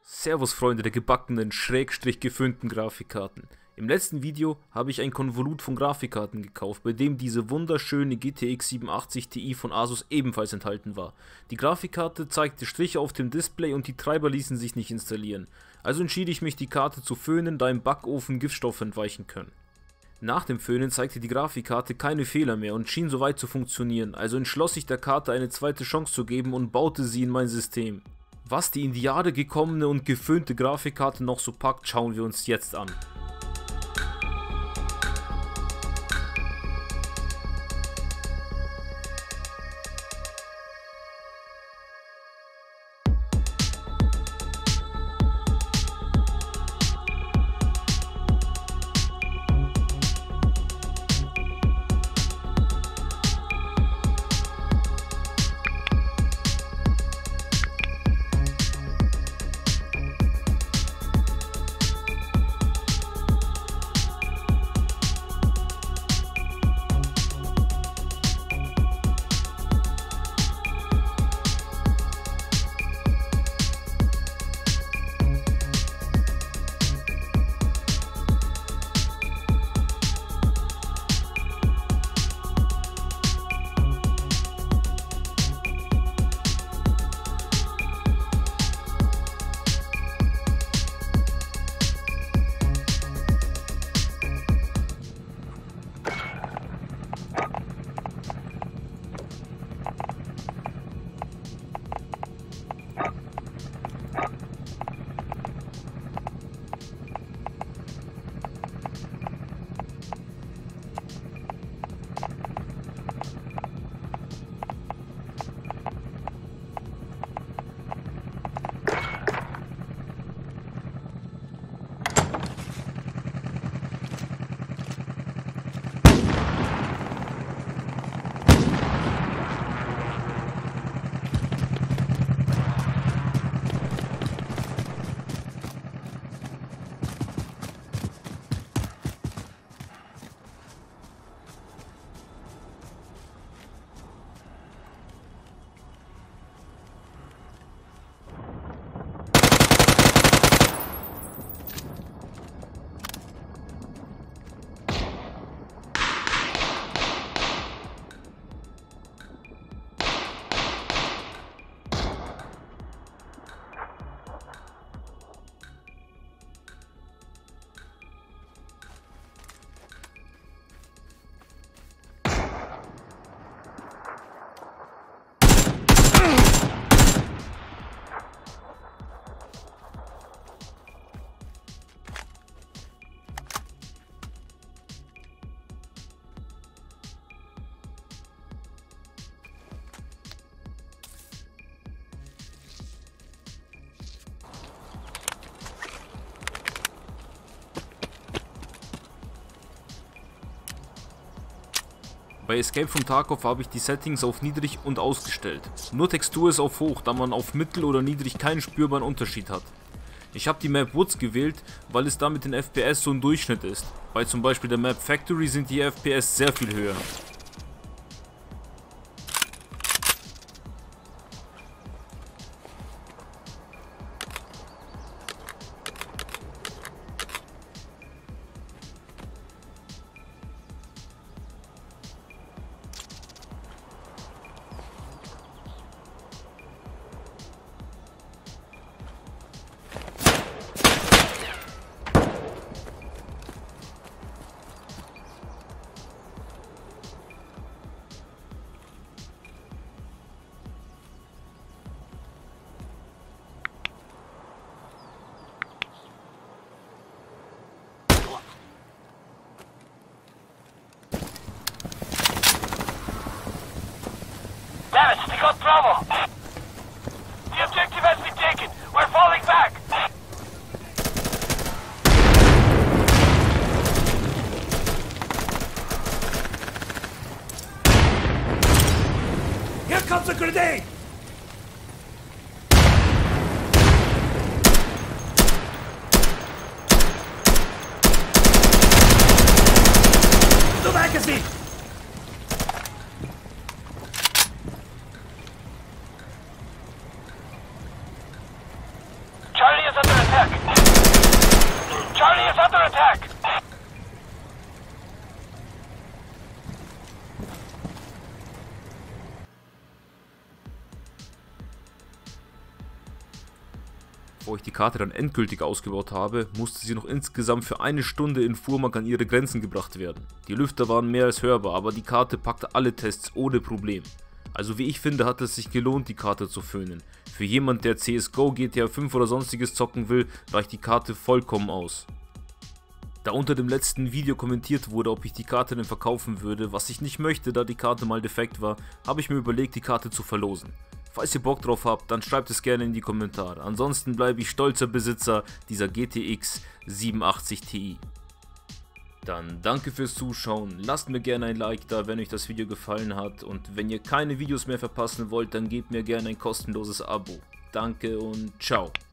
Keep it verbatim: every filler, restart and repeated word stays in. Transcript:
Servus Freunde der gebackenen, schrägstrich geföhnten Grafikkarten. Im letzten Video habe ich ein Konvolut von Grafikkarten gekauft, bei dem diese wunderschöne G T X siebenundachtzig Ti von Asus ebenfalls enthalten war. Die Grafikkarte zeigte Striche auf dem Display und die Treiber ließen sich nicht installieren. Also entschied ich mich, die Karte zu föhnen, da im Backofen Giftstoffe entweichen können. Nach dem Föhnen zeigte die Grafikkarte keine Fehler mehr und schien soweit zu funktionieren, also entschloss ich der Karte eine zweite Chance zu geben und baute sie in mein System. Was die in die Jahre gekommene und geföhnte Grafikkarte noch so packt, schauen wir uns jetzt an. Bei Escape from Tarkov habe ich die Settings auf niedrig und ausgestellt. Nur Textur ist auf hoch, da man auf mittel oder niedrig keinen spürbaren Unterschied hat. Ich habe die Map Woods gewählt, weil es da mit den F P S so ein Durchschnitt ist. Bei zum Beispiel der Map Factory sind die F P S sehr viel höher. Damn it, they got Bravo! The objective has been taken! We're falling back! Here comes a grenade! The magazine! Bevor ich die Karte dann endgültig ausgebaut habe, musste sie noch insgesamt für eine Stunde in Fuhrmark an ihre Grenzen gebracht werden. Die Lüfter waren mehr als hörbar, aber die Karte packte alle Tests ohne Problem. Also wie ich finde, hat es sich gelohnt, die Karte zu föhnen. Für jemand, der C S G O, G T A fünf oder sonstiges zocken will, reicht die Karte vollkommen aus. Da unter dem letzten Video kommentiert wurde, ob ich die Karte denn verkaufen würde, was ich nicht möchte, da die Karte mal defekt war, habe ich mir überlegt, die Karte zu verlosen. Falls ihr Bock drauf habt, dann schreibt es gerne in die Kommentare. Ansonsten bleibe ich stolzer Besitzer dieser G T X siebenundachtzig Ti. Dann danke fürs Zuschauen, lasst mir gerne ein Like da, wenn euch das Video gefallen hat, und wenn ihr keine Videos mehr verpassen wollt, dann gebt mir gerne ein kostenloses Abo. Danke und ciao.